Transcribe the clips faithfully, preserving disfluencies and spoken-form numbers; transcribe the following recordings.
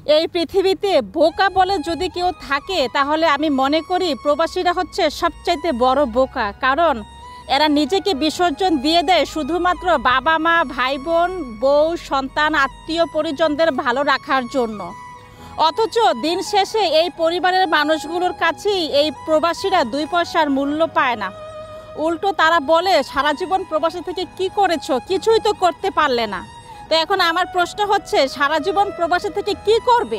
এই পৃথিবীতে বোকা বলে যদি কেউ থাকে তাহলে আমি মনে করি প্রবাসীরা হচ্ছে সবচাইতে বড় বোকা। কারণ এরা নিজেকে বিসর্জন দিয়ে দেয় শুধুমাত্র বাবা মা, ভাই বোন, বউ, সন্তান, আত্মীয় পরিজনদের ভালো রাখার জন্য। অথচ দিন শেষে এই পরিবারের মানুষগুলোর কাছেই এই প্রবাসীরা দুই পয়সার মূল্য পায় না। উল্টো তারা বলে, সারা জীবন প্রবাসী থেকে কি করেছো? কিছুই তো করতে পারলে না। তো এখন আমার প্রশ্ন হচ্ছে, সারা জীবন প্রবাসী থেকে কি করবে?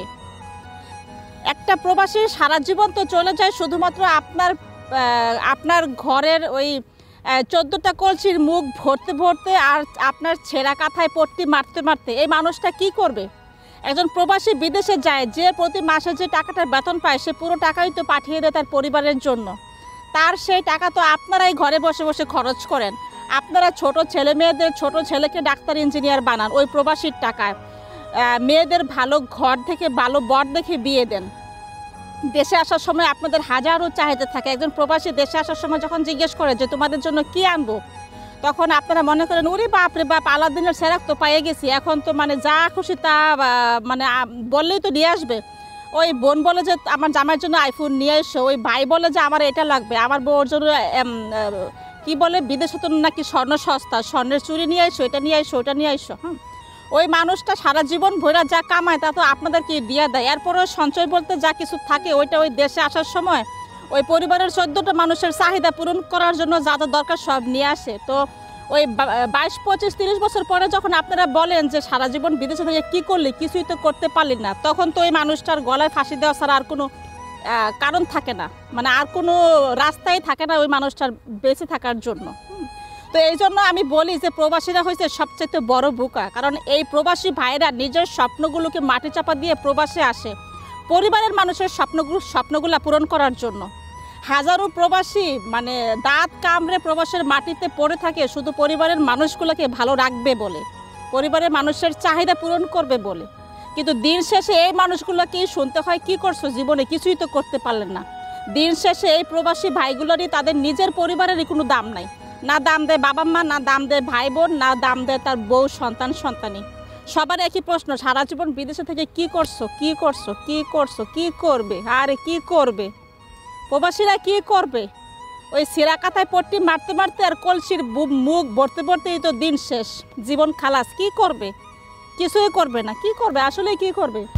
একটা প্রবাসী সারা জীবন তো চলে যায় শুধুমাত্র আপনার আপনার ঘরের ওই চোদ্দোটা কলসির মুখ ভরতে ভরতে আর আপনার ছেঁড়া কাঁথায় পট্টি মারতে মারতে। এই মানুষটা কি করবে? একজন প্রবাসী বিদেশে যায়, যে প্রতি মাসে যে টাকাটা বেতন পায় সে পুরো টাকাই তো পাঠিয়ে দেয় তার পরিবারের জন্য। তার সেই টাকা তো আপনারাই ঘরে বসে বসে খরচ করেন। আপনারা ছোট ছেলে মেয়েদের, ছোট ছেলেকে ডাক্তার ইঞ্জিনিয়ার বানান ওই প্রবাসীর টাকায়। মেয়েদের ভালো ঘর থেকে ভালো বর দেখে বিয়ে দেন। দেশে আসার সময় আপনাদের হাজারো চাহিদা থাকে। একজন প্রবাসী দেশে আসার সময় যখন জিজ্ঞেস করে যে তোমাদের জন্য কি আনবো, তখন আপনারা মনে করেন ওরে বাপ রে বাপ, আলাদিনের সেরাক তো পেয়ে গেছি, এখন তো মানে যা খুশি তা মানে বললেই তো নিয়ে আসবে। ওই বোন বলে যে আমার জামাইয়ের জন্য আইফোন নিয়ে এসো, ওই ভাই বলে যে আমার এটা লাগবে, আমার বউর জন্য কি বলে বিদেশে তো নাকি স্বর্ণ সস্তা, স্বর্ণের চুড়ি নিয়ে এসো, এটা নিয়ে এসো, ওটা নিয়ে এসো। হ্যাঁ, ওই মানুষটা সারা জীবন ভৈরা যা কামায় তা তো আপনাদেরকে দিয়ে দেয়। এরপরেও সঞ্চয় বলতে যা কিছু থাকে ওইটা ওই দেশে আসার সময় ওই পরিবারের চোদ্দোটা মানুষের চাহিদা পূরণ করার জন্য যা যা দরকার সব নিয়ে আসে। তো ওই বাইশ পঁচিশ তিরিশ বছর পরে যখন আপনারা বলেন যে সারা জীবন বিদেশে থেকে কী করলি, কিছুই তো করতে পারলি না, তখন তো ওই মানুষটার গলায় ফাঁসি দেওয়া ছাড়া আর কোনো কারণ থাকে না, মানে আর কোনো রাস্তাই থাকে না ওই মানুষটার বেঁচে থাকার জন্য। তো এই জন্য আমি বলি যে প্রবাসীরা হয়েছে সবচেয়ে বড় বোকা। কারণ এই প্রবাসী ভাইরা নিজের স্বপ্নগুলোকে মাটি চাপা দিয়ে প্রবাসে আসে পরিবারের মানুষের স্বপ্নগুলো স্বপ্নগুলো পূরণ করার জন্য। হাজারো প্রবাসী মানে দাঁত কামড়ে প্রবাসের মাটিতে পড়ে থাকে শুধু পরিবারের মানুষগুলোকে ভালো রাখবে বলে, পরিবারের মানুষের চাহিদা পূরণ করবে বলে। কিন্তু দিন শেষে এই মানুষগুলোকেই শুনতে হয়, কি করছো জীবনে? কিছুই তো করতে পারলেন না। দিন শেষে এই প্রবাসী ভাইগুলোরই তাদের নিজের পরিবারেরই কোনো দাম নাই। না দাম দেয় বাবা মা, না দাম দেয় ভাই বোন, না দাম দেয় তার বউ, সন্তান, সন্তানী। সবার একই প্রশ্ন, সারা জীবন বিদেশে থেকে কি করছো, কি করছো, কি করছো, কি করবে? আরে কি করবে? প্রবাসীরা কি করবে? ওই সিরা কাথায় পট্টি মারতে মারতে আর কলসির মুখ ভরতে ভরতেই তো দিন শেষ, জীবন খালাস। কি করবে? কিছুই করবে না। কি করবে আসলে? কি করবে?